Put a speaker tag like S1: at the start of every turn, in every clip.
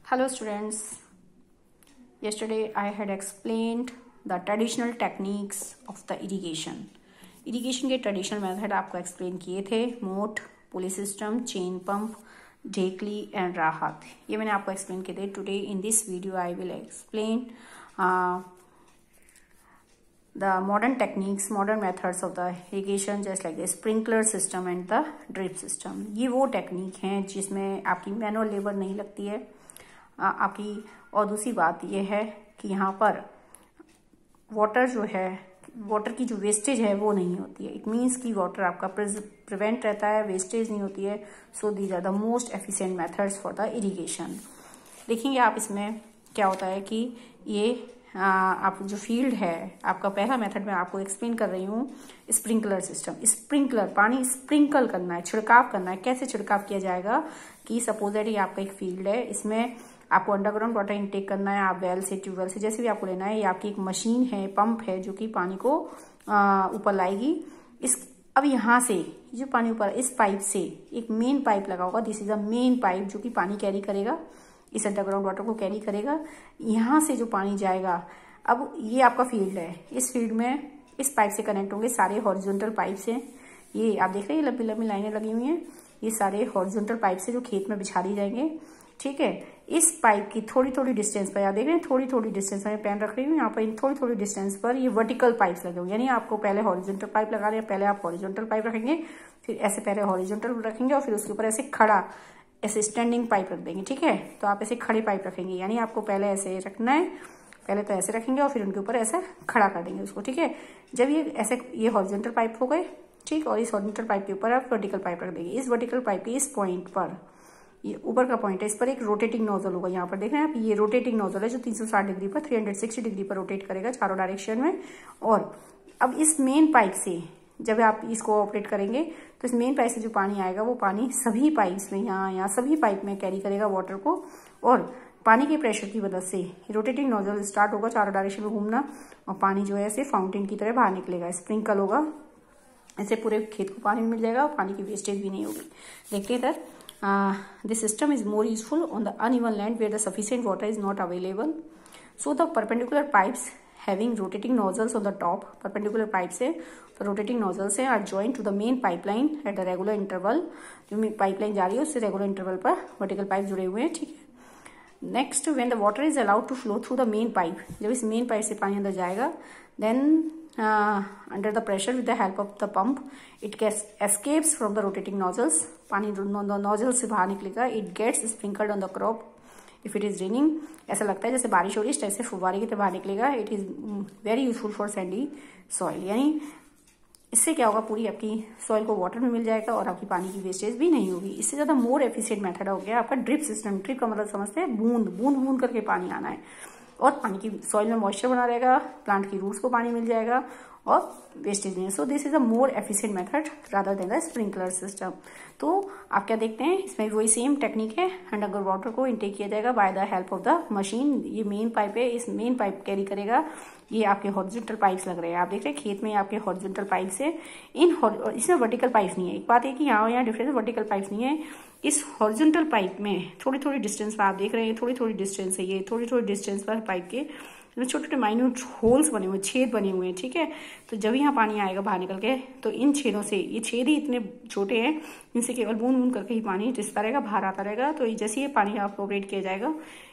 S1: Hello students, yesterday I had explained the traditional techniques of the irrigation. Irrigation के traditional method आपको explain किए थे, मोट, pulley system, chain pump, ढेकली and राहत. ये मैंने आपको explain किए थे. Today in this video I will explain the modern techniques, modern methods of the irrigation just like the sprinkler system and the drip system. ये वो टेक्निक हैं जिसमें आपकी मैनुअल लेबर नहीं लगती है आपकी. और दूसरी बात यह है कि यहाँ पर वाटर की जो वेस्टेज है वो नहीं होती है. इट मीन्स कि वाटर आपका प्रिवेंट रहता है, वेस्टेज नहीं होती है. So these are the most efficient methods for the irrigation. देखेंगे आप इसमें क्या होता है कि ये आप जो फील्ड है आपका पहला मेथड मैं आपको एक्सप्लेन कर रही हूँ. Sprinkler system. स्प्रिंकलर पानी स्प्रिंकल करना है, छिड़काव करना है. कैसे छिड़काव किया जाएगा कि सपोज दैट ये आपका एक फील्ड है, इसमें आपको अंडरग्राउंड वाटर इनटेक करना है. आप वेल से, ट्यूबवेल से, जैसे भी आपको लेना है. ये आपकी एक मशीन है, पंप है जो कि पानी को ऊपर लाएगी. अब यहाँ से जो पानी ऊपर इस पाइप से एक मेन पाइप लगा होगा. This is a main pipe जो कि पानी कैरी करेगा, इस अंडरग्राउंड वाटर को कैरी करेगा. यहाँ से जो पानी जाएगा, अब ये आपका फील्ड है. इस फील्ड में इस पाइप से कनेक्ट होंगे सारे हॉरिजॉन्टल पाइप से. ये आप देख रहे हैं लंबी लंबी लाइनें लगी हुई हैं. ये सारे हॉरिजॉन्टल पाइप से जो खेत में बिछा दी जाएंगे. ठीक है. इस पाइप की थोड़ी थोड़ी डिस्टेंस पर, आप देख रहे हैं थोड़ी थोड़ी डिस्टेंस में पेन रख रही हूँ. यहाँ पर इन थोड़ी थोड़ी डिस्टेंस पर ये वर्टिकल पाइप्स लगे हुए. यानी आपको पहले हॉरिजॉन्टल पाइप लगा रहे हैं, पहले आप हॉरिजॉन्टल पाइप रखेंगे, फिर ऐसे पहले हॉरिजॉन्टल रखेंगे और फिर उसके ऊपर ऐसे खड़ा ऐसे स्टैंडिंग पाइप रख देंगे. ठीक है. तो आप ऐसे खड़े पाइप रखेंगे. यानी आपको पहले ऐसे रखना है, पहले तो ऐसे रखेंगे और फिर उनके ऊपर ऐसे खड़ा कर देंगे उसको. ठीक है. जब ये ऐसे ये हॉरिजॉन्टल पाइप हो गए, ठीक, और इस हॉरिजॉन्टल पाइप के ऊपर आप वर्टिकल पाइप रख देंगे. इस वर्टिकल पाइप के इस पॉइंट पर, ये ऊपर का पॉइंट है, इस पर एक रोटेटिंग नोजल होगा. यहाँ पर देख रहे हैं आप, ये रोटेटिंग नोजल है जो 360 डिग्री पर 360 डिग्री पर रोटेट करेगा चारों डायरेक्शन में. और अब इस मेन पाइप से जब आप इसको ऑपरेट करेंगे तो इस मेन पाइप से जो पानी आएगा वो पानी सभी पाइप्स में, यहाँ सभी पाइप में कैरी करेगा वाटर को. और पानी के प्रेशर की मदद से रोटेटिंग नोजल स्टार्ट होगा चारों डायरेक्शन में घूमना और पानी जो है ऐसे फाउंटेन की तरह बाहर निकलेगा. स्प्रिंकल होगा, ऐसे पूरे खेत को पानी मिल जाएगा और पानी की वेस्टेज भी नहीं होगी. देखिए इधर, this system is more useful on the uneven land where the sufficient water is not available. So the perpendicular pipes having rotating nozzles on the top, perpendicular pipes है तो rotating nozzles है, are joined to the main pipeline at the regular interval. जो pipeline जा रही है उससे regular interval पर vertical pipe जुड़े हुए हैं. ठीक है. Next, when the water is allowed to flow through the main pipe, जब इस main pipe से पानी अंदर जाएगा, then under the pressure with the help of the pump it gets escapes from the rotating nozzles. पानी nozzle से बाहर निकलेगा. It gets sprinkled on the crop if it is raining. ऐसा लगता है जैसे बारिश हो रही है, ऐसे फुव्वारे की तरह बाहर निकलेगा. It is very useful for sandy soil. यानी इससे क्या होगा, पूरी आपकी सॉइल को वाटर में मिल जाएगा और आपकी पानी की वेस्टेज भी नहीं होगी. इससे ज्यादा मोर एफिशिएंट मेथड हो गया आपका ड्रिप सिस्टम. ड्रिप का मतलब समझते हैं बूंद बूंद बूंद करके पानी आना है और पानी की सॉइल में मॉइस्चर बना रहेगा, प्लांट की रूट्स को पानी मिल जाएगा और वेस्टेज नहीं. So this is a more efficient method rather than the sprinkler system. तो आप क्या देखते हैं इसमें वही सेम टेक्निक है. अंडर वाटर को इनटेक किया जाएगा by the help of the machine. ये मेन पाइप है, इस मेन पाइप कैरी करेगा. ये आपके हॉरिजॉन्टल पाइप्स लग रहे हैं. आप देख रहे हैं खेत में आपके हॉरिजॉन्टल पाइप्स है. इसमें वर्टिकल पाइप्स नहीं है. एक बात है कि यहाँ डिफरेंस वर्टिकल पाइप्स नहीं है. इस हॉरिजॉन्टल पाइप में थोड़ी थोड़ी डिस्टेंस पर आप देख रहे हैं, थोड़ी थोड़ी डिस्टेंस है, ये थोड़ी थोड़ी डिस्टेंस पर पाइप के छोटे छोटे माइन्यूट होल्स बने हुए, छेद बने हुए हैं. ठीक है. तो जब यहाँ पानी आएगा बाहर निकल के तो इन छेदों से, ये छेद ही इतने छोटे हैं, इनसे केवल बूंद बूंद करके ही पानी रिसता रहेगा, बाहर आता रहेगा. तो जैसे ये पानी आपको ऑपरेट किया जाएगा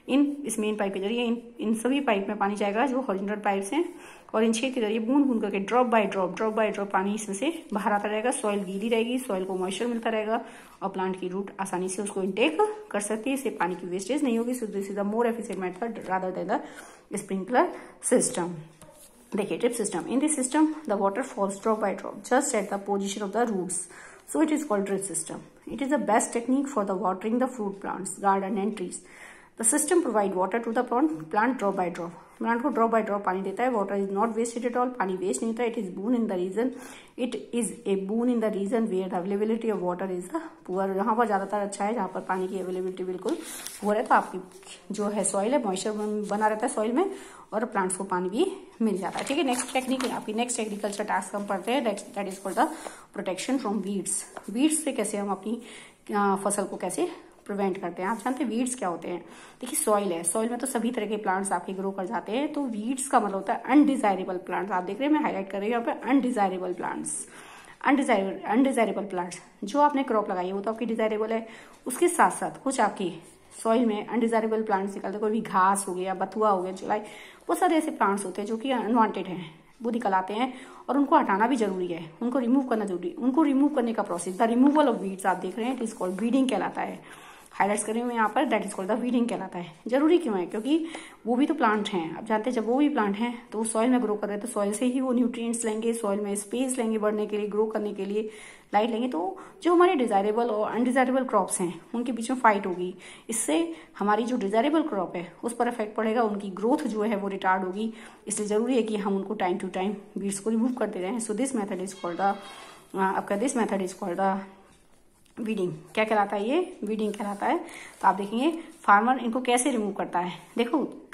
S1: इस मेन पाइप के जरिए, इन सभी पाइप में पानी जाएगा जो हॉरिजॉन्टल पाइप्स हैं, और इन छेद के जरिए बूंद बूंद करके ड्रॉप बाय ड्रॉप पानी इसमें से बाहर आता रहेगा. सॉइल गीली रहेगी, सॉइल को मॉइस्चर मिलता रहेगा और प्लांट की रूट आसानी से उसको इनटेक कर सकती है. इससे पानी की वेस्टेज नहीं होगी. So this is the more efficient method rather than the sprinkler system. देखिए drip system. In this system the water falls drop by drop just at the position of the roots. So it is called drip system. It is the best technique for the watering the fruit plants, garden and trees. The system provide water to the plant drop by drop. Plant को drop by drop पानी देता है. Water is not wasted at all. पानी waste नहीं होता. It is boon in the region. It is a boon in the region where the availability of water is the poor. यहाँ पर ज्यादातर अच्छा है जहाँ पर पानी की अवेलेबिलिटी बिल्कुल पुअर है. तो आपकी जो है सॉइल है मॉइस्चर बना रहता है सॉइल में और प्लांट्स को पानी भी मिल जाता है. ठीक है. नेक्स्ट टेक्निक आपकी नेक्स्ट एग्रीकल्चर टास्क हम पढ़ते हैं. That is called the protection from weeds. Weeds से कैसे हम अपनी फसल को कैसे प्रिवेंट करते हैं। आप जानते हैं वीड्स क्या होते हैं? देखिए सॉइल है, सॉइल में तो सभी तरह के प्लांट्स आपके ग्रो कर जाते हैं। तो वीड्स का मतलब होता है अनडिजायरेबल प्लांट्स। आप देख रहे हैं मैं हाईलाइट कर रही हूँ यहाँ पे अनडिजायरेबल प्लांट्स। अनडिजायरेबल प्लांट्स जो आपने क्रॉप लगाई है वो तो आपकी डिजायरेबल है, उसके साथ साथ कुछ आपकी सॉइल में अनडिजायरेबल प्लांट्स निकलते हैं। कोई भी घास हो गया, बथुआ हो गया, जुलाई, बहुत सारे ऐसे प्लांट्स होते हैं जो कि अनवांटेड हैं, वो निकल आते हैं और उनको हटाना भी जरूरी है, उनको रिमूव करना जरूरी। उनको रिमूव करने का process the removal of weeds आप देख रहे हैं, इट इज कॉल्ड वीडिंग कहलाता है। हाईलाइट्स करें हुए यहाँ पर, that is called the weeding कहलाता है। जरूरी क्यों है? क्योंकि वो भी तो प्लांट हैं। आप जानते हैं जब वो भी प्लांट हैं तो वो सॉइल में ग्रो कर रहे हैं, तो सॉइल से ही वो न्यूट्रिएंट्स लेंगे, सॉइल में स्पेस लेंगे बढ़ने के लिए, ग्रो करने के लिए, लाइट लेंगे। तो जो हमारे डिजायरेबल और अनडिजायरेबल क्रॉप्स हैं उनके बीच में फाइट होगी, इससे हमारी जो डिजायरेबल क्रॉप है उस पर इफेक्ट पड़ेगा, उनकी ग्रोथ जो है वो रिटार्ड होगी। इसलिए जरूरी है कि हम उनको टाइम टू टाइम वीड्स को रिमूव करते रहें। So this method is called the weeding. क्या कहलाता है? ये वीडिंग कहलाता है। तो आप देखेंगे फार्मर इनको कैसे रिमूव करता है। देखो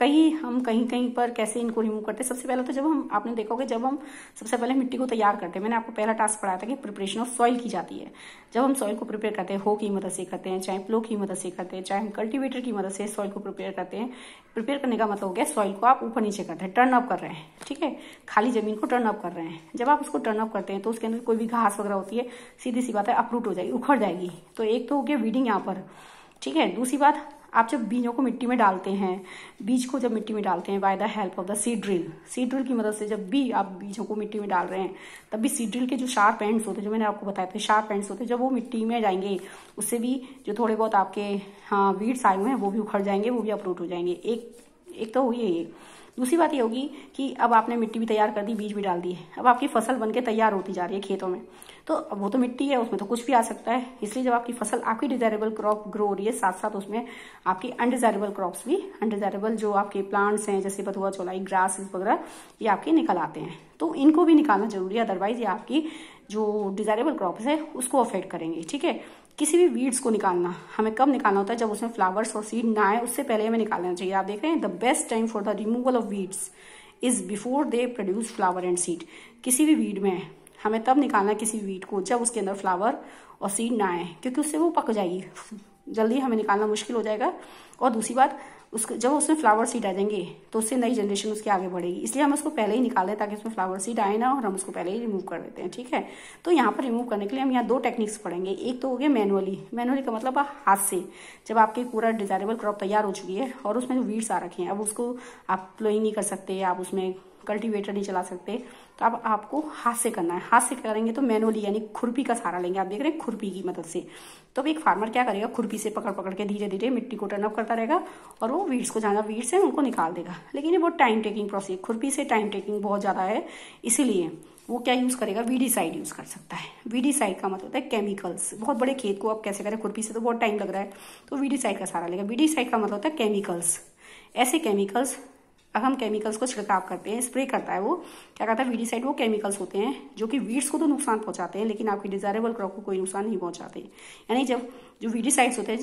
S1: हम कहीं पर कैसे इनको रिमूव करते हैं। सबसे पहले तो जब हम, आपने देखोगे जब हम सबसे पहले मिट्टी को तैयार करते हैं, मैंने आपको पहला टास्क पढ़ाया था कि प्रिपरेशन ऑफ सॉइल की जाती है। जब हम सॉइल को प्रिपेयर करते हैं, हो की मदद से करते हैं, चाहे प्लो की मदद से करते हैं, चाहे हम कल्टीवेटर की मदद से सॉइल को प्रिपेयर करते हैं। प्रिपेयर करने का मतलब हो गया सॉइल को आप ऊपर नीचे करते हैं, टर्न अप कर रहे हैं, ठीक है, खाली जमीन को टर्न अप कर रहे हैं। जब आप उसको टर्न अप करते हैं तो उसके अंदर कोई भी घास वगैरह होती है, सीधी सी बात है अपरूट हो जाएगी, उखड़ जाएगी। तो एक तो हो गया वीडिंग यहाँ पर, ठीक है। दूसरी बात, आप जब बीजों को मिट्टी में डालते हैं, बीज को जब मिट्टी में डालते हैं by the help of the seed drill की मदद से, जब भी आप बीजों को मिट्टी में डाल रहे हैं तब भी सीड ड्रिल के जो शार्प एंड्स होते हैं, जो मैंने आपको बताया था शार्प एंड्स होते हैं, जब वो मिट्टी में जाएंगे उससे भी जो थोड़े बहुत आपके वीड्स आए हुए हैं वो भी उखड़ जाएंगे, वो भी अपरूट हो जाएंगे। एक तो हुई है ये। दूसरी बात ये होगी कि अब आपने मिट्टी भी तैयार कर दी, बीज भी डाल दिए, अब आपकी फसल बनके तैयार होती जा रही है खेतों में, तो अब वो तो मिट्टी है, उसमें तो कुछ भी आ सकता है। इसलिए जब आपकी फसल, आपकी डिजायरेबल क्रॉप ग्रो हो रही है, साथ साथ उसमें आपकी अनडिजायरेबल क्रॉप्स भी, अनडिजायरेबल जो आपके प्लांट्स हैं जैसे बथुआ, चौलाई, ग्रास वगैरह, ये आपके निकल आते हैं। तो इनको भी निकालना जरूरी है, अदरवाइज ये आपकी जो डिजायरेबल क्रॉप्स है उसको अफेक्ट करेंगे, ठीक है। किसी भी वीड्स को निकालना हमें कब निकालना होता है? जब उसमें फ्लावर्स और सीड ना आए, उससे पहले हमें निकाल लेना चाहिए। आप देख रहे हैं the best time for the removal of weeds is before they produce flower and seed. किसी भी वीड में हमें तब निकालना है किसी वीड को जब उसके अंदर फ्लावर और सीड ना आए, क्योंकि उससे वो पक जाएगी, जल्दी हमें निकालना मुश्किल हो जाएगा। और दूसरी बात, जब उसमें फ्लावर सीड आ जाएंगे तो उससे नई जनरेशन उसके आगे बढ़ेगी, इसलिए हम उसको पहले ही निकाल दें ताकि उसमें फ्लावर सीड आए ना, और हम उसको पहले ही रिमूव कर देते हैं, ठीक है। तो यहाँ पर रिमूव करने के लिए हम यहाँ दो टेक्निक्स पढ़ेंगे। एक तो हो गया मैनुअली का मतलब हाथ से, जब आपकी पूरा डिजायरेबल क्रॉप तैयार हो चुकी है और उसमें जो वीड्स आ रखे हैं, अब उसको आप प्लोइंग नहीं कर सकते, आप उसमें कल्टीवेटर नहीं चला सकते, तो अब आपको हाथ से करना है। हाथ से करेंगे तो मैनुअली, यानी खुरपी का सहारा लेंगे। आप देख रहे हैं खुरपी की मदद से। तो अब एक फार्मर क्या करेगा, खुरपी से पकड़ पकड़ के धीरे धीरे मिट्टी को टर्न अप करता रहेगा और वो वीड्स को, जहाँ वीड्स है उनको निकाल देगा। लेकिन ये बहुत टाइम टेकिंग प्रोसेस, खुरपी से टाइम टेकिंग बहुत ज्यादा है, इसीलिए वो क्या यूज करेगा, वीडीसाइड यूज कर सकता है। वीडीसाइड का मतलब होता है केमिकल्स। बहुत बड़े खेत को आप कैसे करें, खुरपी से तो बहुत टाइम लग रहा है, तो वीडीसाइड का सहारा लेगा। वीडीसाइड का मतलब होता है केमिकल्स। ऐसे केमिकल्स, अब हम केमिकल्स को छिड़काव करते हैं, स्प्रे करता है वो, क्या करता है वीडीसाइड, वो केमिकल्स होते हैं जो कि वीड्स को तो नुकसान पहुंचाते हैं लेकिन आपकी डिजायरेबल क्रॉप को कोई नुकसान नहीं पहुंचाते। यानी जब जो वीडीसाइड्स होते हैं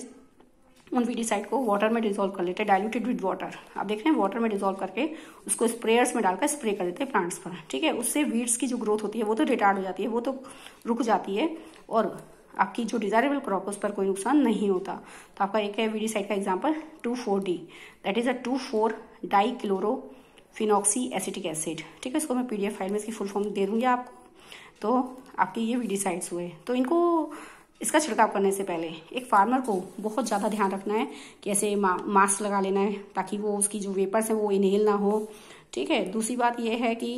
S1: उन वीडीसाइड को वाटर में डिजोल्व कर लेते हैं, डाइल्यूटेड विद वाटर। आप देख रहे हैं वाटर में डिजोल्व करके उसको स्प्रेयर्स में डालकर स्प्रे कर देते हैं प्लांट्स पर, ठीक है। उससे वीड्स की जो ग्रोथ होती है वो तो रिटार्ड हो जाती है, वो तो रुक जाती है, और आपकी जो डिजायरेबल क्रॉप उस पर कोई नुकसान नहीं होता। तो आपका एक है वीडीसाइड का example 2,4-D, that is a two four dichlorophenoxy acetic acid, ठीक है। इसको मैं पीडीएफ फाइल में इसकी फुल फॉर्म दे दूंगी आपको। तो आपके ये वीडीसाइड्स हुए। तो इनको, इसका छिड़काव करने से पहले एक फार्मर को बहुत ज़्यादा ध्यान रखना है कि ऐसे मास्क लगा लेना है ताकि वो उसकी जो वेपर्स हैं वो इनहेल ना हो, ठीक है। दूसरी बात ये है कि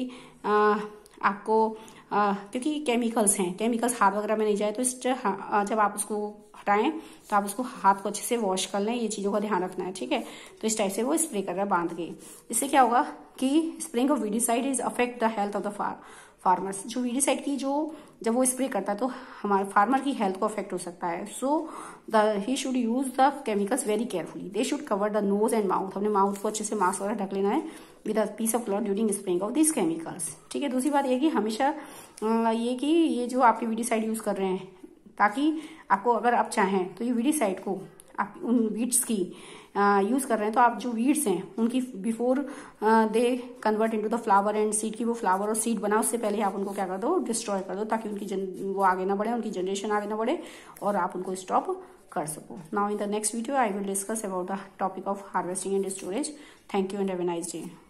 S1: आपको क्योंकि केमिकल्स हैं, केमिकल्स हाथ वगैरह में नहीं जाए, तो जब आप उसको हटाएं तो आप उसको हाथ को अच्छे से वॉश कर लें, ये चीज़ों का ध्यान रखना है, ठीक है। तो इस टाइप से वो स्प्रे कर रहा है बांध के। इससे क्या होगा कि spraying of weedicide is affect the health of the farmers. जो वीडीसाइड की जब वो स्प्रे करता है तो हमारे फार्मर की हेल्थ को अफेक्ट हो सकता है। So he should use the chemicals very carefully. They should cover the nose and mouth, अपने माउथ को अच्छे से मास्क वगैरह ढक लेना है with a piece of cloth during spraying of this chemicals, ठीक है। दूसरी बात ये कि हमेशा ये कि ये जो आपके वीडीसाइड यूज कर रहे हैं, ताकि आपको, अगर आप चाहें तो ये वीडीसाइड को आप उन वीड्स की यूज कर रहे हैं, तो आप जो वीड्स हैं उनकी before they convert into the flower and seed, की वो फ्लावर और सीड बना, उससे पहले आप उनको क्या कर दो, डिस्ट्रॉय कर दो, ताकि उनकी वो आगे ना बढ़े, उनकी जनरेशन आगे ना बढ़े और आप उनको स्टॉप कर सको। Now in the next video I will discuss about the topic of harvesting and storage. Thank you and have a nice day.